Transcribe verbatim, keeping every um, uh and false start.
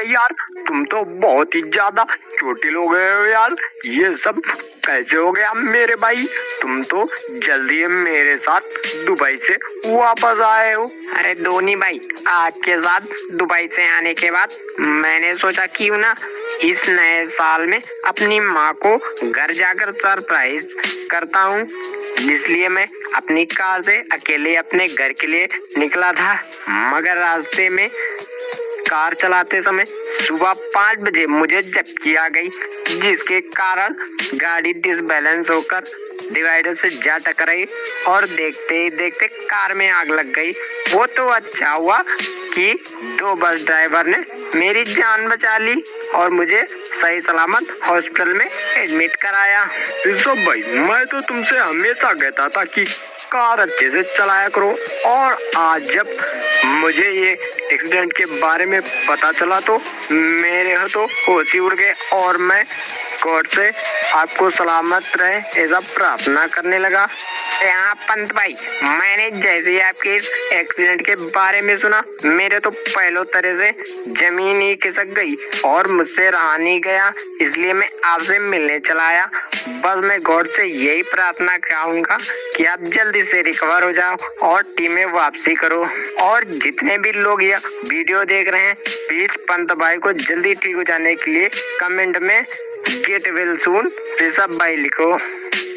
गई यार, तुम तो बहुत ही ज्यादा चोटिल हो गए हो यार। ये सब कैसे हो गया मेरे भाई? तुम तो जल्दी मेरे साथ दुबई से वापस आए हो। अरे धोनी भाई, आपके साथ दुबई से आने के बाद मैंने सोचा क्यों ना इस नए साल में अपनी माँ को घर जाकर सरप्राइज करता हूँ, इसलिए मैं अपनी कार से अकेले अपने घर के लिए निकला था। मगर रास्ते में कार चलाते समय सुबह पाँच बजे मुझे झपकी आ गई, जिसके कारण गाड़ी डिसबैलेंस होकर डिवाइडर से जा टकराई और देखते ही देखते कार में आग लग गई। वो तो अच्छा हुआ कि दो बस ड्राइवर ने मेरी जान बचा ली और मुझे सही सलामत हॉस्पिटल में एडमिट कराया। ऋषभ भाई, मैं तो तुमसे हमेशा कहता था कि कार अच्छे से चलाया करो, और आज जब मुझे ये एक्सीडेंट के बारे में पता चला तो मेरे तो होश ही उड़ गए और मैं गॉड से आपको सलामत रहे ऐसा प्रार्थना करने लगा। यहाँ पंत भाई, मैंने जैसे ही आपके इस एक्सीडेंट के बारे में सुना, मेरे तो पहले तरह से जमीन ही खिसक गई और मुझसे रहा नहीं गया, इसलिए मैं आपसे मिलने चला आया। बस मैं गॉड से यही प्रार्थना कराऊंगा कि आप जल्दी से रिकवर हो जाओ और टीम में वापसी करो। और जितने भी लोग यह वीडियो देख रहे हैं, प्लीज पंत भाई को जल्दी ठीक हो जाने के लिए कमेंट में गेट वेल सून ऋषभ भाई लिखो।